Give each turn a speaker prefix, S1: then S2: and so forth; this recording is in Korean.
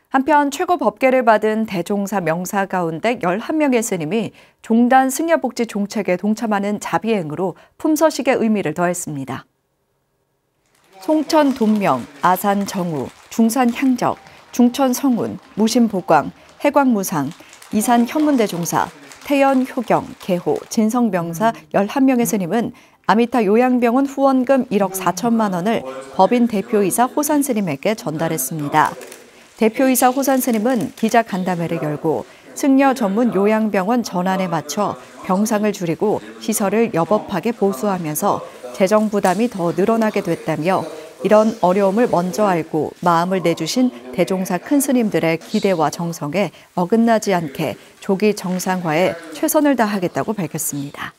S1: 한편 최고 법계를 받은 대종사 명사 가운데 11명의 스님이 종단 승려복지 종책에 동참하는 자비행으로 품서식의 의미를 더했습니다. 송천 돈명, 아산 정우, 중산 향적, 중천 성운, 무심 보광, 해광 무상, 이산 현문대종사, 태연 효경, 개호, 진성 명사 11명의 스님은 아미타 요양병원 후원금 1억 4천만 원을 법인 대표이사 호산 스님에게 전달했습니다. 대표이사 호산 스님은 기자 간담회를 열고 승려 전문 요양병원 전환에 맞춰 병상을 줄이고 시설을 여법하게 보수하면서 재정 부담이 더 늘어나게 됐다며 이런 어려움을 먼저 알고 마음을 내주신 대종사 큰 스님들의 기대와 정성에 어긋나지 않게 조기 정상화에 최선을 다하겠다고 밝혔습니다.